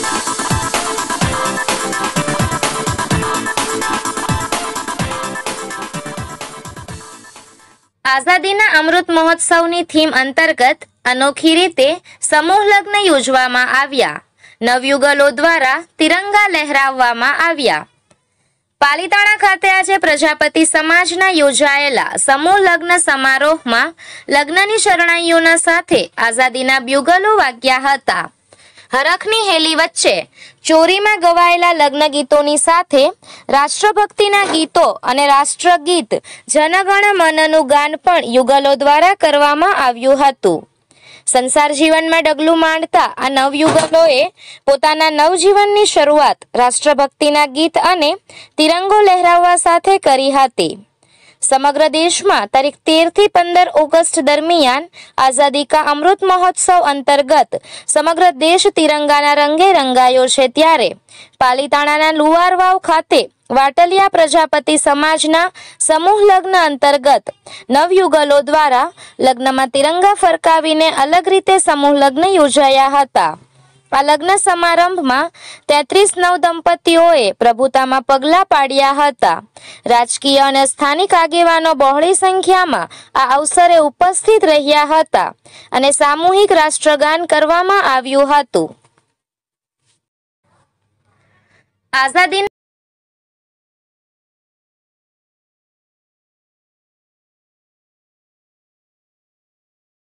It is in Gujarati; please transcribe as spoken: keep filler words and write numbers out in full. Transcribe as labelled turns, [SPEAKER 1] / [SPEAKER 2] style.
[SPEAKER 1] આઝાદીના અમૃત મહોત્સવની થીમ અંતર્ગત અનોખી રીતે સમૂહ લગ્ન યોજવામાં આવ્યા. નવયુગલો દ્વારા તિરંગા લહેરાવવામાં આવ્યા. પાલીતાણા ખાતે આજે પ્રજાપતિ સમાજના યોજાયેલા સમૂહ લગ્ન સમારોહમાં લગ્નની શરણાઈઓના સાથે આઝાદીના બ્યુગલો વાગ્યા હતા. હરખની હેલી વચ્ચે ચોરીમાં ગવાયેલા લગ્ન ગીતોની સાથે રાષ્ટ્રભક્તિના ગીતો અને રાષ્ટ્રગીત જનગણ મનનું ગાન પણ યુગલો દ્વારા કરવામાં આવ્યું હતું. સંસાર જીવનમાં ડગલું માંડતા આ નવયુગલોએ પોતાના નવજીવનની શરૂઆત રાષ્ટ્રભક્તિના ગીત અને તિરંગો લહેરાવવા સાથે કરી હતી. સમગ્ર દેશમાં તારીખ તેર થી પંદર ઓગસ્ટ દરમિયાન આઝાદી કા અમૃત મહોત્સવ અંતર્ગત સમગ્ર દેશ તિરંગાના રંગે રંગાયો છે. ત્યારે પાલીતાણાના લુવારવાવ ખાતે વાટલિયા પ્રજાપતિ સમાજના સમૂહ લગ્ન અંતર્ગત નવયુગલો દ્વારા લગ્નમાં તિરંગા ફરકાવીને અલગ રીતે સમૂહ લગ્ન યોજાયા હતા. આ લગ્ન સમારંભમાં તેત્રીસ નવ દંપતીઓએ પ્રભુતામાં પગલાં પાડ્યા હતા. રાજકીય અને સ્થાનિક આગેવાનો બહોળી સંખ્યામાં આ અવસરે ઉપસ્થિત રહ્યા હતા અને સામૂહિક રાષ્ટ્રગાન કરવામાં આવ્યું હતું. આઝાદીના